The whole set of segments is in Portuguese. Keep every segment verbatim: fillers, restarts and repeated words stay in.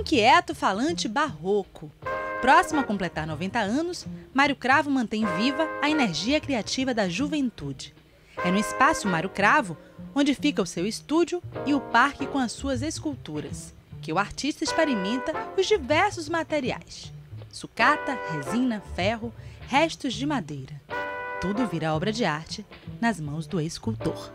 inquieto falante barroco. Próximo a completar noventa anos, Mário Cravo mantém viva a energia criativa da juventude. É no espaço Mário Cravo onde fica o seu estúdio e o parque com as suas esculturas, que o artista experimenta os diversos materiais: sucata, resina, ferro, restos de madeira. Tudo vira obra de arte nas mãos do escultor.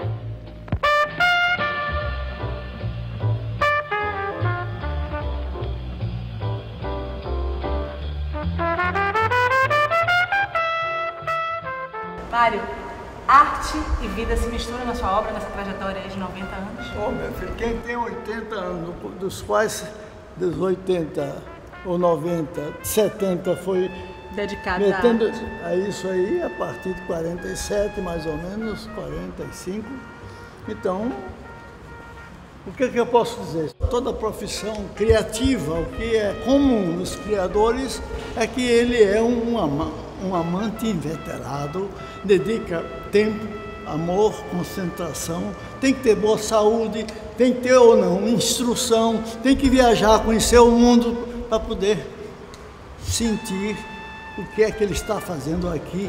Mário, arte e vida se misturam na sua obra, nessa trajetória de noventa anos? Ô, meu filho, quem tem oitenta anos, dos quais dos oitenta ou noventa, setenta foi dedicado metendo a... a isso aí, a partir de quarenta e sete, mais ou menos, quarenta e cinco. Então, o que, que eu posso dizer? Toda profissão criativa, o que é comum nos criadores é que ele é um, um amante inveterado, dedica tempo, amor, concentração, tem que ter boa saúde, tem que ter ou não instrução, tem que viajar, conhecer o mundo para poder sentir o que é que ele está fazendo aqui.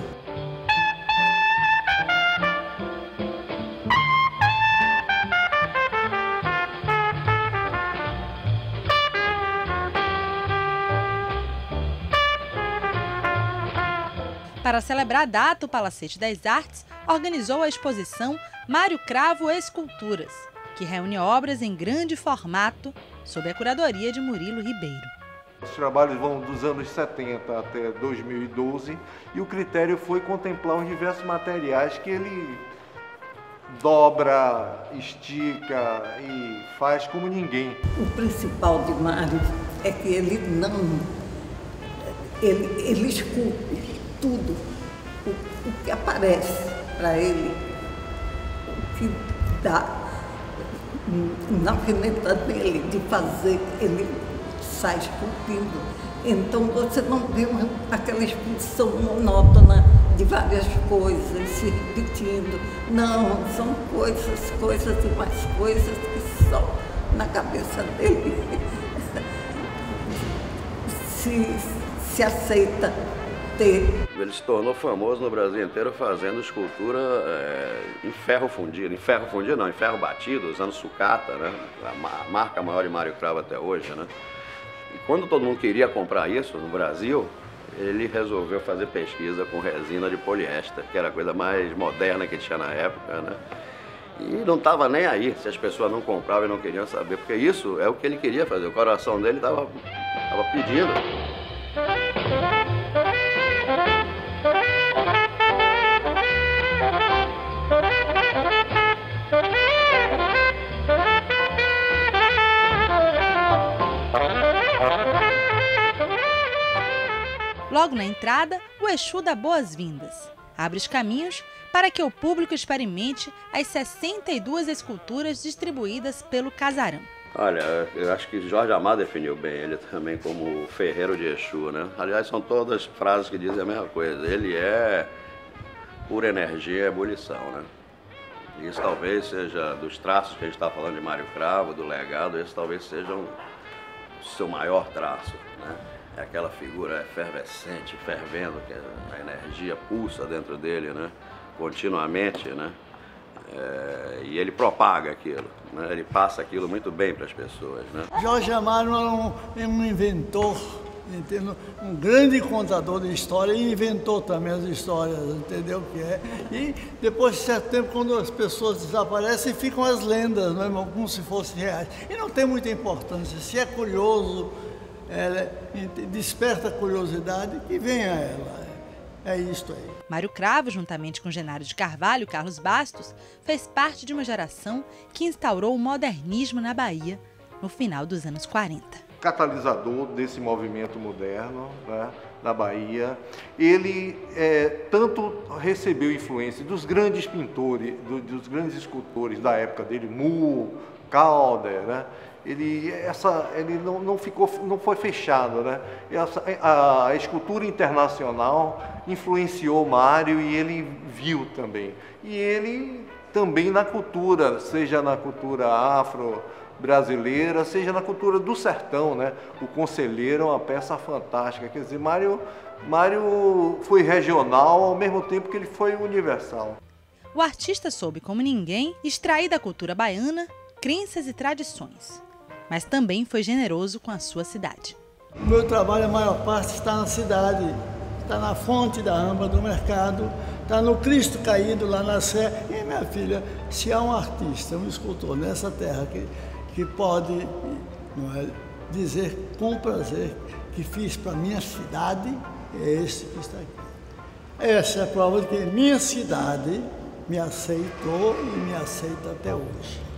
Para celebrar a data, o Palacete das Artes organizou a exposição Mário Cravo Esculturas, que reúne obras em grande formato sob a curadoria de Murilo Ribeiro. Os trabalhos vão dos anos setenta até dois mil e doze e o critério foi contemplar os diversos materiais que ele dobra, estica e faz como ninguém. O principal de Mário é que ele não... ele, ele esculpe tudo, o, o que aparece para ele, o que dá na caneta dele de fazer, ele sai esculpindo. Então você não vê uma, aquela exposição monótona de várias coisas se repetindo. Não, são coisas, coisas e mais coisas que só na cabeça dele se, se aceita ter. Ele se tornou famoso no Brasil inteiro fazendo escultura é, em ferro fundido, em ferro fundido não, em ferro batido, usando sucata, né? A marca maior de Mário Cravo até hoje, né? E quando todo mundo queria comprar isso no Brasil, ele resolveu fazer pesquisa com resina de poliéster, que era a coisa mais moderna que tinha na época, né? E não estava nem aí se as pessoas não compravam e não queriam saber, porque isso é o que ele queria fazer, o coração dele estava estava pedindo. Logo na entrada, o Exu dá boas-vindas. Abre os caminhos para que o público experimente as sessenta e duas esculturas distribuídas pelo casarão. Olha, eu acho que Jorge Amado definiu bem ele também como o ferreiro de Exu, né? Aliás, são todas frases que dizem a mesma coisa. Ele é pura energia e ebulição, né? Isso talvez seja, dos traços que a gente está falando de Mário Cravo, do legado, esse talvez seja o seu maior traço, né? É aquela figura efervescente, fervendo, que a energia pulsa dentro dele, né? Continuamente, né? É, e ele propaga aquilo, né? Ele passa aquilo muito bem para as pessoas, né? Jorge Amado era um, um inventor, entendeu? Um grande contador de história e inventou também as histórias, entendeu o que é? E depois de certo tempo, quando as pessoas desaparecem, ficam as lendas, né? Como se fossem reais. E não tem muita importância, se é curioso, ela desperta a curiosidade, que venha ela. É isto aí. Mário Cravo, juntamente com Genário de Carvalho e Carlos Bastos, fez parte de uma geração que instaurou o modernismo na Bahia no final dos anos quarenta. Catalisador desse movimento moderno, né, na Bahia. Ele é, tanto recebeu influência dos grandes pintores, do, dos grandes escultores da época dele, Moore, Calder, né? Ele, essa, ele não, não, ficou, não foi fechado, né? Essa, a, a escultura internacional influenciou Mário e ele viu também. E ele também na cultura, seja na cultura afro brasileira, seja na cultura do sertão, né? O Conselheiro é uma peça fantástica. Quer dizer, Mário, Mário foi regional ao mesmo tempo que ele foi universal. O artista soube, como ninguém, extrair da cultura baiana crenças e tradições, mas também foi generoso com a sua cidade. O meu trabalho, a maior parte, está na cidade, está na fonte da amba do mercado, está no Cristo caído lá na Sé. E, minha filha, se há um artista, um escultor nessa terra que, que pode, não é, dizer com prazer que fiz para minha cidade, é esse que está aqui. Essa é a prova de que minha cidade me aceitou e me aceita até hoje.